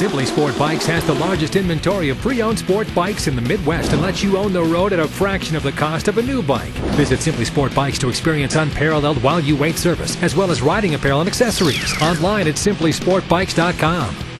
Simply Sport Bikes has the largest inventory of pre-owned sport bikes in the Midwest and lets you own the road at a fraction of the cost of a new bike. Visit Simply Sport Bikes to experience unparalleled while you wait service, as well as riding apparel and accessories. Online at simplysportbikes.com.